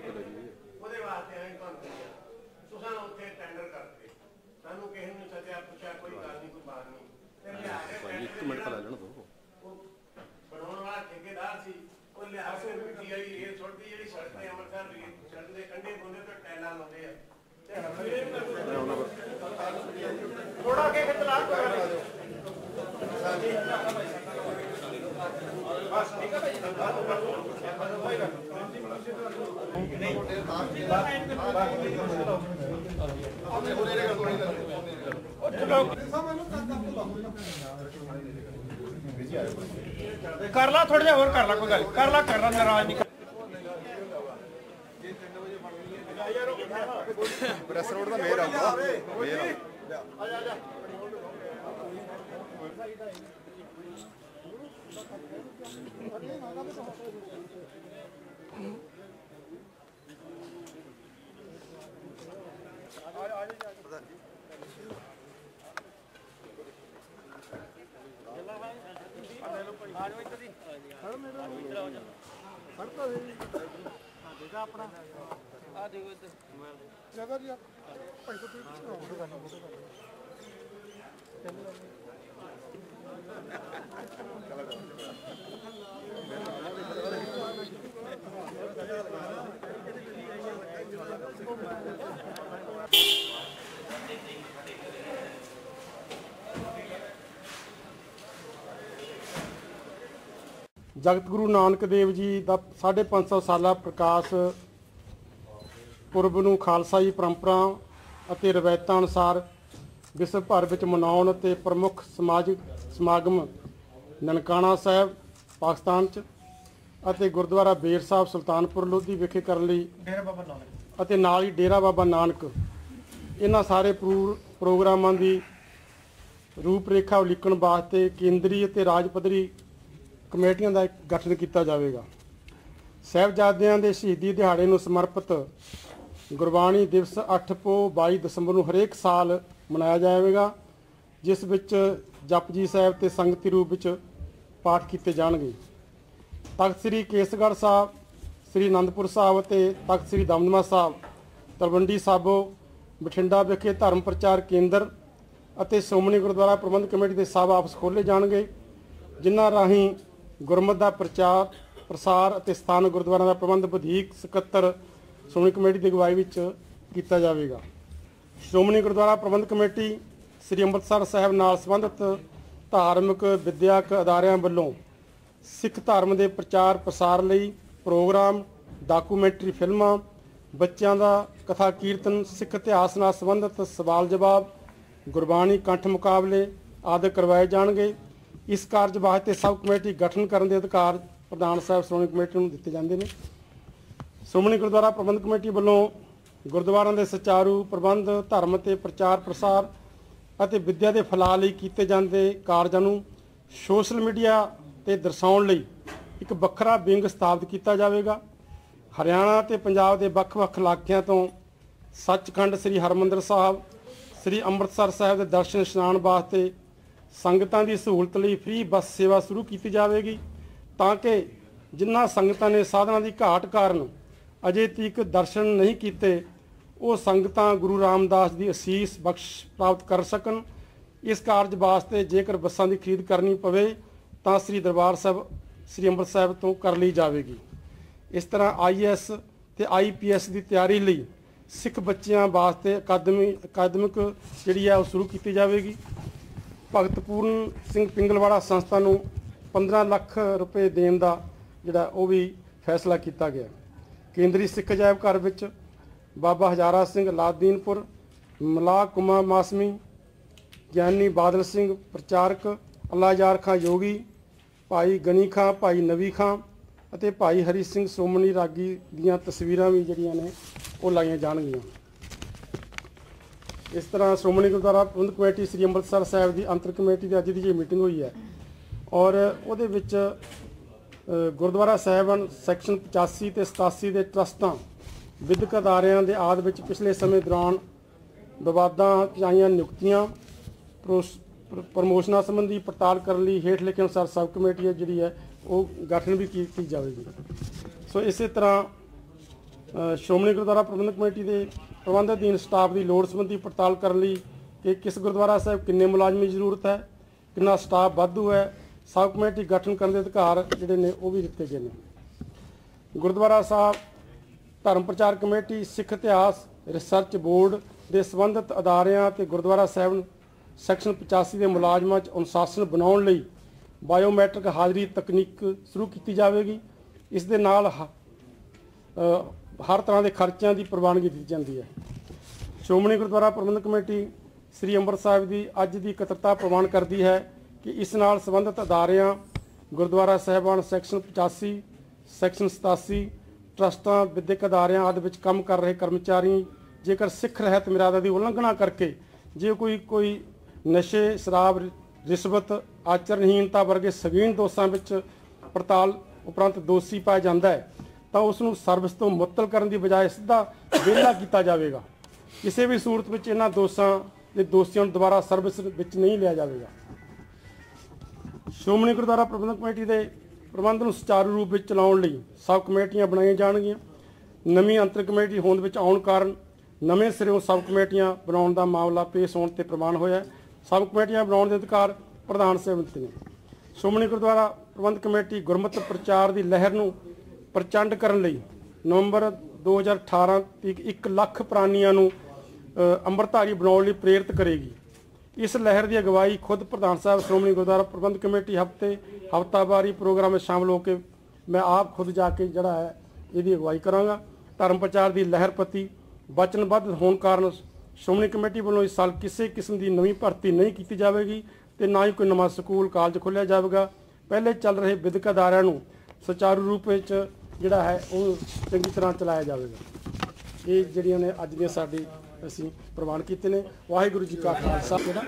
ਉਹਦੇ ਵਾਸਤੇ ਅਸੀਂ ਤੁਹਾਨੂੰ ਕਿਹਾ ਤੁਸੀਂ ਉੱਥੇ ਟੈਂਡਰ ਕਰਕੇ ਸਾਨੂੰ ਕਿਸੇ ਨੂੰ ਸੱਦਿਆ ਪੁੱਛਿਆ ਕੋਈ ਗੱਲ ਨਹੀਂ ਕੋਈ ਬਾਤ ਨਹੀਂ ਤੇ ਲਿਆ ਕੇ ਇੱਕ ਮਿੰਟ ਲੈ ਲੈਣ ਦੋ ਉਹ ਬਣਾਉਣ ਵਾਲਾ ਠੇਕੇਦਾਰ ਸੀ ਉਹ ਲਿਆ ਕੇ ਮਿੱਟੀ ਵਾਲੀ ਰੇਤ ਸੁੱਟਦੀ ਜਿਹੜੀ ਸੜਕ ਤੇ ਅੰਮ੍ਰਿਤਸਰ ਸੜਕ ਦੇ ਕੰਢੇ ਕੋਨੇ ਤੇ ਟੈਲਾਂ ਲਾਉਂਦੇ ਆ ਥੋੜਾ ਅੱਗੇ ਖਿੱਚ ਲਾ ਬਸ ਠੀਕ ਹੈ ਭਾਈ कर ला थोड़ा और कर ला कोई गल कर ला नाराज नहीं प्रेस रोड का मेयर आऊगा जगत गुरु नानक देव जी का 550 साला प्रकाश पुरब नूं खालसाई परंपरा ਅਤੇ ਰਵਾਇਤਾਂ ਅਨੁਸਾਰ विश्व भर में मनाउण ते प्रमुख समागम ननकाना साहब पाकिस्तान च गुरुद्वारा बेर साहब सुल्तानपुर लोधी विखे करन लई ਅਤੇ नाल ही डेरा बाबा नानक इन्हां सारे प्रोग्रामां दी रूपरेखा उलीकण वास्ते केंद्री ਅਤੇ राज पद्धरी कमेटियां का गठन किया जाएगा। साहिबजादियां दे शहीदी दिहाड़े नूं समर्पित गुरबाणी दिवस 8 पो 22 दसंबर नूं हरेक साल मनाया जाएगा, जिस विच जपजी साहिब ते संगती रूप विच पाठ किए जाएंगे। तख्त श्री केसगढ़ साहब, श्री आनंदपुर साहब ते तख्त श्री दमदमा साहब तलवंडी साबो बठिंडा विखे धर्म प्रचार केंद्र ਅਤੇ ਸ਼੍ਰੋਮਣੀ ਗੁਰਦੁਆਰਾ ਪ੍ਰਬੰਧਕ ਕਮੇਟੀ ਦੇ ਸਭ ਆਫਿਸ ਖੋਲ੍ਹੇ ਜਾਣਗੇ, ਜਿਨ੍ਹਾਂ ਰਾਹੀਂ ਗੁਰਮਤਿ ਦਾ ਪ੍ਰਚਾਰ ਪ੍ਰਸਾਰ ਅਤੇ ਸਥਾਨਕ ਗੁਰਦੁਆਰਿਆਂ ਦਾ ਪ੍ਰਬੰਧ ਵਧੀਕ ਸਕੱਤਰ ਸ਼੍ਰੋਮਣੀ ਕਮੇਟੀ ਦੀ ਅਗਵਾਈ ਵਿੱਚ ਕੀਤਾ ਜਾਵੇਗਾ। ਸ਼੍ਰੋਮਣੀ ਗੁਰਦੁਆਰਾ ਪ੍ਰਬੰਧਕ ਕਮੇਟੀ ਸ੍ਰੀ ਅੰਮ੍ਰਿਤਸਰ ਸਾਹਿਬ ਨਾਲ ਸੰਬੰਧਿਤ ਧਾਰਮਿਕ ਵਿਦਿਅਕ ਅਦਾਰਿਆਂ ਵੱਲੋਂ ਸਿੱਖ ਧਰਮ ਦੇ ਪ੍ਰਚਾਰ ਪ੍ਰਸਾਰ ਲਈ ਪ੍ਰੋਗਰਾਮ, ਡਾਕੂਮੈਂਟਰੀ ਫਿਲਮਾਂ, ਬੱਚਿਆਂ ਦਾ ਕਥਾ ਕੀਰਤਨ, ਸਿੱਖ ਇਤਿਹਾਸ ਨਾਲ ਸੰਬੰਧਿਤ ਸਵਾਲ ਜਵਾਬ, ਗੁਰਬਾਣੀ ਕੰਠ ਮੁਕਾਬਲੇ ਆਦਿ ਕਰਵਾਏ ਜਾਣਗੇ। ਇਸ ਕਾਰਜ ਵਾਸਤੇ ਸਬ ਕਮੇਟੀ ਗਠਨ ਕਰਨ ਦੇ ਅਧਿਕਾਰ ਪ੍ਰਧਾਨ ਸਾਹਿਬ ਸ਼੍ਰੋਮਣੀ ਕਮੇਟੀ ਨੂੰ ਦਿੱਤੇ ਜਾਂਦੇ ਨੇ। ਸ਼੍ਰੋਮਣੀ ਗੁਰਦੁਆਰਾ ਪ੍ਰਬੰਧਕ ਕਮੇਟੀ ਵੱਲੋਂ ਗੁਰਦੁਆਰਿਆਂ ਦੇ ਸੁਚਾਰੂ ਪ੍ਰਬੰਧ, ਧਰਮ ਅਤੇ ਪ੍ਰਚਾਰ ਪ੍ਰਸਾਰ ਅਤੇ ਵਿੱਦਿਆ ਦੇ ਫੈਲਾਅ ਲਈ ਕੀਤੇ ਜਾਂਦੇ ਕਾਰਜਾਂ ਨੂੰ ਸੋਸ਼ਲ ਮੀਡੀਆ 'ਤੇ ਦਰਸਾਉਣ ਲਈ ਇੱਕ ਵੱਖਰਾ ਵਿੰਗ ਸਥਾਪਿਤ ਕੀਤਾ ਜਾਵੇਗਾ। ਹਰਿਆਣਾ ਅਤੇ ਪੰਜਾਬ ਦੇ ਵੱਖ-ਵੱਖ ਇਲਾਕਿਆਂ ਤੋਂ ਸੱਚਖੰਡ ਸ੍ਰੀ ਹਰਿਮੰਦਰ ਸਾਹਿਬ, ਸ੍ਰੀ ਅੰਮ੍ਰਿਤਸਰ ਸਾਹਿਬ ਦੇ ਦਰਸ਼ਨ ਇਸ਼ਨਾਨ ਵਾਸਤੇ ਸੰਗਤਾਂ ਦੀ ਸਹੂਲਤ ਲਈ ਫ੍ਰੀ ਬੱਸ ਸੇਵਾ ਸ਼ੁਰੂ ਕੀਤੀ ਜਾਵੇਗੀ, ਤਾਂ ਕਿ ਜਿਨ੍ਹਾਂ ਸੰਗਤਾਂ ਨੇ ਸਾਧਨਾਂ ਦੀ ਘਾਟ ਕਾਰਨ ਅਜੇ ਤੱਕ ਦਰਸ਼ਨ ਨਹੀਂ ਕੀਤੇ, ਉਹ ਸੰਗਤਾਂ ਗੁਰੂ ਰਾਮਦਾਸ ਦੀ ਅਸੀਸ ਬਖਸ਼ ਪ੍ਰਾਪਤ ਕਰ ਸਕਣ। ਇਸ ਕਾਰਜ ਵਾਸਤੇ ਜੇਕਰ ਬੱਸਾਂ ਦੀ ਖਰੀਦ ਕਰਨੀ ਪਵੇ ਤਾਂ ਸ੍ਰੀ ਦਰਬਾਰ ਸਾਹਿਬ ਸ੍ਰੀ ਅੰਮ੍ਰਿਤਸਰ ਸਾਹਿਬ ਤੋਂ ਕਰ ਲਈ ਜਾਵੇਗੀ। ਇਸ ਤਰ੍ਹਾਂ IAS ਤੇ IPS ਦੀ ਤਿਆਰੀ ਲਈ ਸਿੱਖ ਬੱਚਿਆਂ ਵਾਸਤੇ ਅਕਾਦਮਿਕ ਜਿਹੜੀ ਹੈ ਉਹ ਸ਼ੁਰੂ ਕੀਤੀ ਜਾਵੇਗੀ। ਭਗਤ ਪੂਰਨ ਸਿੰਘ ਪਿੰਗਲਵਾੜਾ ਸੰਸਥਾ ਨੂੰ 15 ਲੱਖ ਰੁਪਏ ਦੇਣ ਦਾ ਜਿਹੜਾ ਉਹ ਵੀ ਫੈਸਲਾ ਕੀਤਾ ਗਿਆ। ਕੇਂਦਰੀ ਸਿੱਖ ਅਜਾਇਬ ਘਰ ਵਿੱਚ ਬਾਬਾ ਹਜ਼ਾਰਾ ਸਿੰਘ ਲਾਦੀਨਪੁਰ, ਮਲਾਹ ਕੁਮਾ ਮਾਸਮੀ, ਗਿਆਨੀ ਬਾਦਲ ਸਿੰਘ ਪ੍ਰਚਾਰਕ, ਅੱਲਾ ਯਾਰ ਖਾਂ ਯੋਗੀ, ਭਾਈ ਗਨੀ ਖਾਂ, ਭਾਈ ਨਵੀ ਖਾਂ ਅਤੇ ਭਾਈ ਹਰੀ ਸਿੰਘ ਸੋਮਣੀ ਰਾਗੀ ਦੀਆਂ ਤਸਵੀਰਾਂ ਵੀ ਜਿਹੜੀਆਂ ਨੇ ਉਹ ਲਾਈਆਂ ਜਾਣਗੀਆਂ। ਇਸ ਤਰ੍ਹਾਂ ਸ਼੍ਰੋਮਣੀ ਗੁਰਦੁਆਰਾ ਪ੍ਰਬੰਧਕ ਕਮੇਟੀ ਸ੍ਰੀ ਅੰਮ੍ਰਿਤਸਰ ਸਾਹਿਬ ਦੀ ਅੰਤਰ ਕਮੇਟੀ ਦੀ ਅੱਜ ਦੀ ਜਿਹੜੀ ਮੀਟਿੰਗ ਹੋਈ ਹੈ, ਔਰ ਉਹਦੇ ਵਿੱਚ ਗੁਰਦੁਆਰਾ ਸਾਹਿਬਾਨ ਸੈਕਸ਼ਨ 85 ਤੇ 87 ਦੇ ਟਰਸਟਾਂ, ਵਿਦਿਅਕ ਅਦਾਰਿਆਂ ਦੇ ਆਦਿ ਵਿੱਚ ਪਿਛਲੇ ਸਮੇਂ ਦੌਰਾਨ ਵਿਵਾਦਾਂ 'ਚ ਆਈਆਂ ਨਿਯੁਕਤੀਆਂ ਪ੍ਰਮੋਸ਼ਨਾਂ ਸੰਬੰਧੀ ਪੜਤਾਲ ਕਰਨ ਲਈ ਹੇਠ ਲਿਖੇ ਅਨੁਸਾਰ ਸਬ ਕਮੇਟੀ ਜਿਹੜੀ ਹੈ ਉਹ ਗਠਨ ਵੀ ਕੀਤੀ ਜਾਵੇਗੀ। ਸੋ ਇਸੇ ਤਰ੍ਹਾਂ ਸ਼੍ਰੋਮਣੀ ਗੁਰਦੁਆਰਾ ਪ੍ਰਬੰਧਕ ਕਮੇਟੀ ਦੇ ਪ੍ਰਬੰਧ ਅਧੀਨ ਸਟਾਫ ਦੀ ਲੋੜ ਸੰਬੰਧੀ ਪੜਤਾਲ ਕਰਨ ਲਈ ਕਿ ਕਿਸ ਗੁਰਦੁਆਰਾ ਸਾਹਿਬ ਕਿੰਨੇ ਮੁਲਾਜ਼ਮਾਂ ਦੀ ਜ਼ਰੂਰਤ ਹੈ, ਕਿੰਨਾ ਸਟਾਫ ਵਾਧੂ ਹੈ, ਸਬ ਕਮੇਟੀ ਗਠਨ ਕਰਨ ਦੇ ਅਧਿਕਾਰ ਜਿਹੜੇ ਨੇ ਉਹ ਵੀ ਦਿੱਤੇ ਗਏ ਨੇ। ਗੁਰਦੁਆਰਾ ਸਾਹਿਬ ਧਰਮ ਪ੍ਰਚਾਰ ਕਮੇਟੀ, ਸਿੱਖ ਇਤਿਹਾਸ ਰਿਸਰਚ ਬੋਰਡ ਦੇ ਸੰਬੰਧਿਤ ਅਦਾਰਿਆਂ ਅਤੇ ਗੁਰਦੁਆਰਾ ਸਾਹਿਬ ਸੈਕਸ਼ਨ 85 ਦੇ ਮੁਲਾਜ਼ਮਾਂ 'ਚ ਅਨੁਸ਼ਾਸਨ ਬਣਾਉਣ ਲਈ ਬਾਇਓਮੈਟ੍ਰਿਕ ਹਾਜ਼ਰੀ ਤਕਨੀਕ ਸ਼ੁਰੂ ਕੀਤੀ ਜਾਵੇਗੀ। ਇਸ ਦੇ ਨਾਲ ਹਰ ਤਰ੍ਹਾਂ ਦੇ ਖਰਚਿਆਂ ਦੀ ਪ੍ਰਵਾਨਗੀ ਦਿੱਤੀ ਜਾਂਦੀ ਹੈ। ਸ਼੍ਰੋਮਣੀ ਗੁਰਦੁਆਰਾ ਪ੍ਰਬੰਧਕ ਕਮੇਟੀ ਸ੍ਰੀ ਅੰਮ੍ਰਿਤਸਰ ਸਾਹਿਬ ਦੀ ਅੱਜ ਦੀ ਇਕੱਤਰਤਾ ਪ੍ਰਵਾਨ ਕਰਦੀ ਹੈ ਕਿ ਇਸ ਨਾਲ ਸੰਬੰਧਿਤ ਅਦਾਰਿਆਂ, ਗੁਰਦੁਆਰਾ ਸਾਹਿਬਾਨ ਸੈਕਸ਼ਨ 85, ਸੈਕਸ਼ਨ 87, ਟਰਸਟਾਂ, ਵਿਦਿਅਕ ਅਦਾਰਿਆਂ ਆਦਿ ਵਿੱਚ ਕੰਮ ਕਰ ਰਹੇ ਕਰਮਚਾਰੀ ਜੇਕਰ ਸਿੱਖ ਰਹਿਤ ਮਰਿਆਦਾ ਦੀ ਉਲੰਘਣਾ ਕਰਕੇ ਜੇ ਕੋਈ ਨਸ਼ੇ, ਸ਼ਰਾਬ, ਰਿਸ਼ਵਤ, ਆਚਰਣਹੀਣਤਾ ਵਰਗੇ ਸੰਗੀਨ ਦੋਸ਼ਾਂ ਵਿੱਚ ਪੜਤਾਲ ਉਪਰੰਤ ਦੋਸ਼ੀ ਪਾਇਆ ਜਾਂਦਾ ਹੈ ਤਾਂ ਉਸ ਨੂੰ ਸਰਵਿਸ ਤੋਂ ਮੁਅੱਤਲ ਕਰਨ ਦੀ ਬਜਾਏ ਸਿੱਧਾ ਵਿਹਲਾ ਕੀਤਾ ਜਾਵੇਗਾ। ਕਿਸੇ ਵੀ ਸੂਰਤ ਵਿੱਚ ਇਹਨਾਂ ਦੋਸ਼ਾਂ ਦੇ ਦੋਸ਼ੀਆਂ ਨੂੰ ਦੁਬਾਰਾ ਸਰਵਿਸ ਵਿੱਚ ਨਹੀਂ ਲਿਆ ਜਾਵੇਗਾ। ਸ਼੍ਰੋਮਣੀ ਗੁਰਦੁਆਰਾ ਪ੍ਰਬੰਧਕ ਕਮੇਟੀ ਦੇ ਪ੍ਰਬੰਧ ਨੂੰ ਸੁਚਾਰੂ ਰੂਪ ਵਿੱਚ ਚਲਾਉਣ ਲਈ ਸਬ ਕਮੇਟੀਆਂ ਬਣਾਈਆਂ ਜਾਣਗੀਆਂ। ਨਵੀਂ ਅੰਤਰ ਕਮੇਟੀ ਹੋਂਦ ਵਿੱਚ ਆਉਣ ਕਾਰਨ ਨਵੇਂ ਸਿਰਿਓਂ ਸਬ ਕਮੇਟੀਆਂ ਬਣਾਉਣ ਦਾ ਮਾਮਲਾ ਪੇਸ਼ ਹੋਣ ਤੇ ਪ੍ਰਵਾਨ ਹੋਇਆ। ਸਬ ਕਮੇਟੀਆਂ ਬਣਾਉਣ ਦੇ ਅਧਿਕਾਰ ਪ੍ਰਧਾਨ ਸਾਹਿਬ ਨੇ। ਸ਼੍ਰੋਮਣੀ ਗੁਰਦੁਆਰਾ ਪ੍ਰਬੰਧਕ ਕਮੇਟੀ ਗੁਰਮਤਿ ਪ੍ਰਚਾਰ ਦੀ ਲਹਿਰ ਨੂੰ ਪ੍ਰਚੰਡ ਕਰਨ ਲਈ ਨਵੰਬਰ 2018 ਤੱਕ 1 ਲੱਖ ਪ੍ਰਾਣੀਆਂ ਨੂੰ ਅੰਮ੍ਰਿਤਧਾਰੀ ਬਣਾਉਣ ਲਈ ਪ੍ਰੇਰਿਤ ਕਰੇਗੀ। ਇਸ ਲਹਿਰ ਦੀ ਅਗਵਾਈ ਖੁਦ ਪ੍ਰਧਾਨ ਸਾਹਿਬ ਸ਼੍ਰੋਮਣੀ ਗੁਰਦੁਆਰਾ ਪ੍ਰਬੰਧਕ ਕਮੇਟੀ ਹਫ਼ਤਾਵਾਰੀ ਪ੍ਰੋਗਰਾਮ ਵਿੱਚ ਸ਼ਾਮਲ ਹੋ ਕੇ ਮੈਂ ਆਪ ਖੁਦ ਜਾ ਕੇ ਜਿਹੜਾ ਹੈ ਇਹਦੀ ਅਗਵਾਈ ਕਰਾਂਗਾ। ਧਰਮ ਪ੍ਰਚਾਰ ਦੀ ਲਹਿਰ ਪ੍ਰਤੀ ਵਚਨਬੱਧ ਹੋਣ ਕਾਰਨ ਸ਼੍ਰੋਮਣੀ ਕਮੇਟੀ ਵੱਲੋਂ ਇਸ ਸਾਲ ਕਿਸੇ ਕਿਸਮ ਦੀ ਨਵੀਂ ਭਰਤੀ ਨਹੀਂ ਕੀਤੀ ਜਾਵੇਗੀ ਤੇ ਨਾ ਹੀ ਕੋਈ ਨਵਾਂ ਸਕੂਲ ਕਾਲਜ ਖੋਲ੍ਹਿਆ ਜਾਵੇਗਾ। ਪਹਿਲੇ ਚੱਲ ਰਹੇ ਵਿਦਿਅਕ ਅਦਾਰਿਆਂ ਨੂੰ ਸੁਚਾਰੂ ਰੂਪ ਵਿੱਚ ਜਿਹੜਾ ਹੈ ਉਹ ਚੰਗੀ ਤਰ੍ਹਾਂ ਚਲਾਇਆ ਜਾਵੇਗਾ। ਇਹ ਜਿਹੜੀਆਂ ਨੇ ਅੱਜ ਦੀਆਂ ਸਾਡੀ ਅਸੀਂ ਪ੍ਰਵਾਨ ਕੀਤੇ ਨੇ। ਵਾਹਿਗੁਰੂ ਜੀ ਕਾ ਖਾਲਸਾ। ਜਿਹੜਾ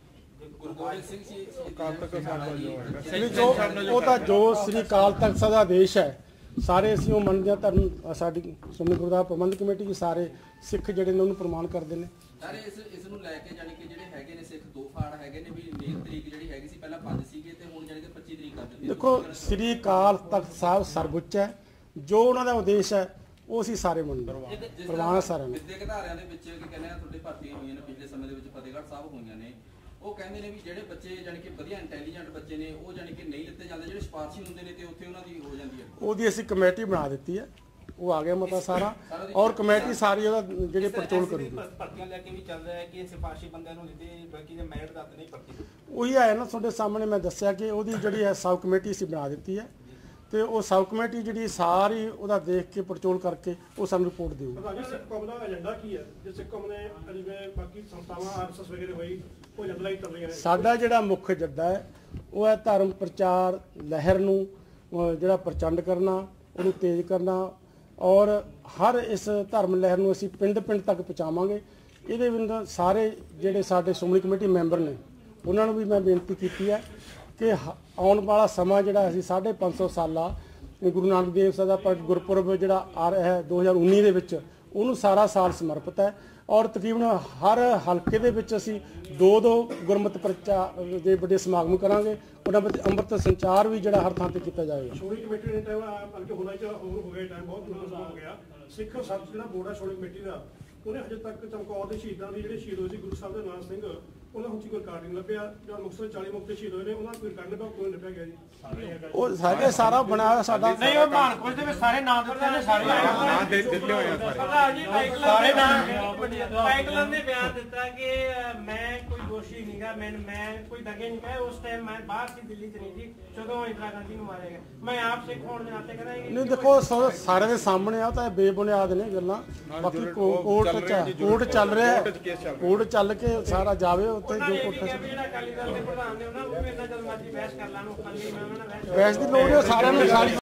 ਉਹ ਤਾਂ ਜੋ ਸ੍ਰੀ ਅਕਾਲ ਤਖਤ ਸਾਹਿਬ ਦਾ ਆਦੇਸ਼ ਹੈ, ਸਾਰੇ ਅਸੀਂ ਉਹ ਮੰਨਦੇ ਹਾਂ। ਧਰਮ ਸਾਡੀ ਸ਼੍ਰੋਮਣੀ ਗੁਰਦੁਆਰਾ ਪ੍ਰਬੰਧਕ ਕਮੇਟੀ ਵੀ ਸਾਰੇ ਸਿੱਖ ਜਿਹੜੇ ਨੇ ਉਹਨੂੰ ਪ੍ਰਮਾਣ ਕਰਦੇ ਨੇ। ਸਾਰੇ ਇਸ ਨੂੰ ਲੈ ਕੇ ਜਾਨੀ ਕਿ ਜਿਹੜੇ ਹੈਗੇ ਨੇ ਸਿੱਖ ਦੋ ਫਾੜ ਹੈਗੇ ਨੇ ਵੀ ਮੇਨ ਤਰੀਕ ਜਿਹੜੀ ਹੈਗੀ ਸੀ ਪਹਿਲਾਂ 5 ਸੀਗੇ ਤੇ ਹੁਣ ਜਾਨੀ ਕਿ 25 ਤਰੀਕ ਕਰ ਦਿੱਤੀ। ਦੇਖੋ ਸ੍ਰੀ ਅਕਾਲ ਤਖਤ ਸਾਹਿਬ ਸਰਵਉੱਚ ਹੈ, ਜੋ ਉਹਨਾਂ ਦਾ ਉਦੇਸ਼ ਹੈ ਉਹ ਅਸੀਂ ਸਾਰੇ ਮੰਨਦੇ ਹਾਂ, ਪ੍ਰਵਾਨ ਸਾਰਿਆਂ ਨੂੰ। ਵਿਦਿਅਕ ਅਦਾਰਿਆਂ ਦੇ ਵਿੱਚ ਕੀ ਕਹਿੰਦੇ ਆ ਤੁਹਾਡੇ ਭਰਤੀਆਂ ਹੋਈਆਂ ਨੇ ਪਿਛਲੇ ਸਮੇਂ ਦੇ ਵਿੱਚ ਫਤਿਹਗੜ੍ਹ ਸਾਹਿਬ ਹੋਈਆਂ ਨੇ, ਉਹ ਕਹਿੰਦੇ ਨੇ ਵੀ ਜਿਹੜੇ ਬੱਚੇ ਜਾਨੀ ਕਿ ਵਧੀਆ ਇੰਟੈਲੀਜੈਂਟ ਬੱਚੇ ਨੇ ਉਹ ਜਾਨੀ ਕਿ ਨਹੀਂ ਲਿੱਤੇ ਜਾਂਦੇ, ਜਿਹੜੇ ਸਿਫਾਰਸ਼ੀ ਹੁੰਦੇ ਨੇ ਤੇ ਉੱਥੇ ਉਹਨਾਂ ਦੀ ਹੋ ਜਾਂਦੀ ਹੈ। ਉਹਦੀ ਅਸੀਂ ਕਮੇਟੀ ਬਣਾ ਦਿੱਤੀ ਹੈ, ਉਹ ਆ ਗਿਆ ਮਤਾ ਸਾਰਾ, ਔਰ ਕਮੇਟੀ ਸਾਰੀ ਉਹਦਾ ਜਿਹੜੇ ਪੜਚੋਲ ਕਰੂਗੀ। ਭਰਤੀਆਂ ਲੈ ਕੇ ਵੀ ਚੱਲ ਰਿਹਾ ਹੈ ਕਿ ਸਿਫਾਰਸ਼ੀ ਬੰਦਿਆਂ ਨੂੰ ਦਿੱਤੇ ਬਾਕੀ ਦੇ ਮੈਰਿਟ ਦਾ ਨਹੀਂ ਭਰਤੀ। ਉਹੀ ਹੈ ਨਾ ਤੁਹਾਡੇ ਸਾਹਮਣੇ ਮੈਂ ਦੱਸਿਆ ਕਿ ਉਹਦੀ ਜਿਹੜੀ ਹੈ ਸਬ ਕਮੇਟੀ ਅਸੀਂ ਬਣਾ ਦਿੱਤੀ ਹੈ ਤੇ ਉਹ ਸਬ ਕਮੇਟੀ ਜਿਹੜੀ ਸਾਰੀ ਉਹਦਾ ਦੇਖ ਕੇ ਪੜਚੋਲ ਕਰਕੇ ਉਹ ਸਾਨੂੰ ਰਿਪੋਰਟ ਦੇਊਗੀ। ਸਿੱਖ ਕੌਮ ਦਾ ਏਜੰਡਾ ਕੀ ਹੈ? ਜੇ ਸਿੱਖ ਕੌਮ ਨੇ ਜਿਵੇਂ ਬਾਕੀ ਸੰਸਥਾਵਾਂ ਆਰਐਸਐਸ ਵਗੈਰੇ ਹੋਈ ਉਹ ਏਜੰਡਾ ਹੀ ਕਰ ਰਹੀਆਂ ਨੇ। ਸਾਡਾ ਜਿਹੜਾ ਮੁੱਖ ਏਜੰਡਾ ਹੈ ਉਹ ਹੈ ਧਰਮ ਪ੍ਰਚਾਰ ਲਹਿਰ ਨੂੰ ਜਿਹੜਾ ਪ੍ਰਚੰਡ ਕਰਨਾ, ਉਹਨੂੰ ਤੇਜ਼ ਕਰਨਾ ਔਰ ਹਰ ਇਸ ਧਰਮ ਲਹਿਰ ਨੂੰ ਅਸੀਂ ਪਿੰਡ ਪਿੰਡ ਤੱਕ ਪਹੁੰਚਾਵਾਂਗੇ। ਇਹਦੇ ਵਿੱਚ ਸਾਰੇ ਜਿਹੜੇ ਸਾਡੇ ਸ਼੍ਰੋਮਣੀ ਕਮੇਟੀ ਮੈਂਬਰ ਨੇ ਉਹਨਾਂ ਨੂੰ ਵੀ ਮੈਂ ਬੇਨਤੀ ਕੀਤੀ ਹੈ ਕਿ ਆਉਣ ਵਾਲਾ ਸਮਾਂ ਜਿਹੜਾ ਅਸੀਂ 550 ਸਾਲਾ ਗੁਰੂ ਨਾਨਕ ਦੇਵ ਸਾਹਿਬ ਦਾ ਗੁਰਪੁਰਬ ਜਿਹੜਾ ਆ ਰਿਹਾ ਹੈ 2019 ਦੇ ਵਿੱਚ, ਉਹਨੂੰ ਸਾਰਾ ਸਾਲ ਸਮਰਪਿਤ ਹੈ ਔਰ ਤਕਰੀਬਨ ਹਰ ਹਲਕੇ ਦੇ ਵਿੱਚ ਅਸੀਂ 2-2 ਗੁਰਮਤਿ ਪ੍ਰਚਾਰ ਦੇ ਵੱਡੇ ਸਮਾਗਮ ਕਰਾਂਗੇ। ਉਹਨਾਂ ਵਿੱਚ ਅੰਮ੍ਰਿਤ ਸੰਚਾਰ ਵੀ ਜਿਹੜਾ ਹਰ ਥਾਂ ਤੇ ਕੀਤਾ ਜਾਏਗਾ। ਸ਼੍ਰੋਮਣੀ ਕਮੇਟੀ ਦੇ ਟਾਈਮ ਬਲਕਿ ਹੋਣਾ ਚਾਹੀਦਾ ਹੋ ਗਿਆ ਟਾਈਮ ਬਹੁਤ ਹੋ ਗਿਆ। ਸਿੱਖ ਸੱਚ ਜਿਹੜਾ ਬੋਰਡ ਹੈ ਸ਼੍ਰੋਮਣੀ ਕਮੇਟੀ ਦਾ, ਉਹਨੇ ਹਜੇ ਤੱਕ ਚਮਕੌਰ ਦੇ ਸ਼ਹੀਦਾਂ ਦੀ ਜਿਹੜੇ ਸ਼ਹੀਦ ਹੋਏ ਸੀ ਗੁਰੂ ਸਾਹਿਬ ਦੇ ਨਾਨਕ ਸਿੰਘ, ਉਹਨਾਂ ਨੂੰ ਕੋਈ ਰਿਕਾਰਡ ਨਹੀਂ ਲੱਭਿਆ। ਜਦ ਮੁਕਤਸਰ 40 ਮੁਕਤੇ ਸ਼ਹੀਦ ਹੋਏ ਨੇ ਉਹਨਾਂ ਨੂੰ ਕੋਈ ਰਿਕਾਰਡ ਲੱਭਿਆ, ਕੋਈ ਲੱਭਿਆ ਗਿਆ ਜੀ। ਉਹ ਸਾਡੇ ਸਾਰਾ ਬਣਾਇਆ ਸਾਡਾ ਨਹੀਂ, ਉਹ ਮਾਨਕੋਟ ਦੇ ਵਿੱਚ ਸਾਰੇ ਨਾਮ ਦਿੱਤੇ ਨੇ, ਸਾਰੇ ਨਾਮ ਦਿੱਤੇ ਹੋਏ ਆ ਸਾਰੇ ਪਾਈਕਲਨ ਨੇ ਬਿਆਨ ਦਿੱਤਾ ਕਿ ਮੈਂ ਕੋਈ ਦੋਸ਼ੀ ਨਹੀਂਗਾ, ਮੈਂ ਕੋਈ ਦਗੇ ਨਹੀਂ ਕਹੇ। ਉਸ ਟਾਈਮ ਮੈਂ ਬਾਹਰ ਸੀ, ਦਿੱਲੀ ਚ ਨਹੀਂ ਜੀ, ਜਦੋਂ ਇੰਦਰਾ ਗਾਂਧੀ ਨੂੰ ਮਾਰਿਆ ਗਿਆ। ਮੈਂ ਆਪ ਸਿੱਖ ਹੋਣ ਦੇ ਨਾਤੇ ਕਹਿੰਦਾ ਨਹੀਂ, ਦੇਖੋ ਸਾਰੇ ਦੇ ਸਾਹਮਣੇ ਆ ਤਾਂ ਬੇਬੁਨਿਆਦ ਨੇ ਗੱਲਾਂ। ਬਾਕੀ ਕੋਰਟ ਚੱਲ ਰਿਹਾ, ਕੋਰਟ ਚੱਲ ਕੇ ਸਾਰਾ ਜਾਵੇ ਉੱਥੇ ਜੋ ਕੋਰਟ ਜਿਹੜਾ ਅਕਾਲੀ ਦਲ ਦੇ ਪ੍ਰਧਾਨ ਨੇ ਉਹਨਾਂ ਨੂੰ ਵੀ ਇੰਨਾ ਜਦ ਮਰਜ਼ੀ ਬਹਿਸ ਕਰ ਲੈਣ, ਉਹ ਖਾਲੀ ਮੈਂ ਉਹਨਾਂ ਨਾਲ ਬਹਿਸ ਦੀ ਲੋੜ ਹੈ ਸਾਰਿਆਂ ਨੂੰ।